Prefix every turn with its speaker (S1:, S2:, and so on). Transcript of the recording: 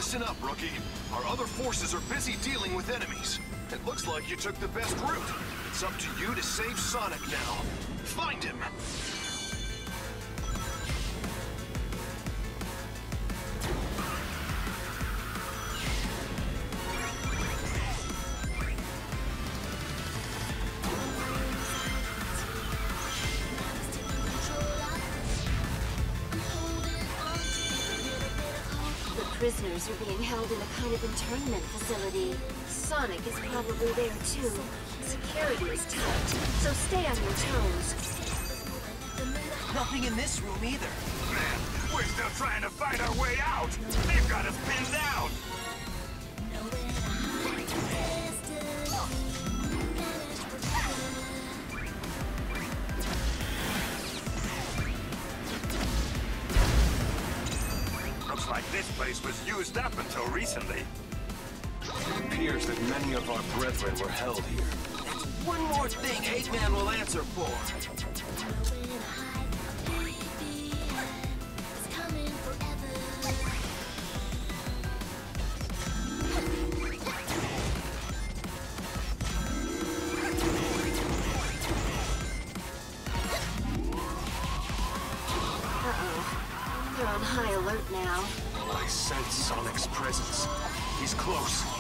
S1: Listen up, rookie. Our other forces are busy dealing with enemies. It looks like you took the best route. It's up to you to save Sonic now. Find him!
S2: Prisoners are being held in a kind of internment facility. Sonic is probably there too. Security is tight, so stay on your toes.
S3: Nothing in this room either.
S4: Man, we're still trying to fight our way out! They've got us pinned down! Looks like this place was used up until recently.
S1: It appears that many of our brethren were held here.
S3: One more thing Eggman will answer for.
S2: They're on high alert now.
S1: I sense Sonic's presence. He's close.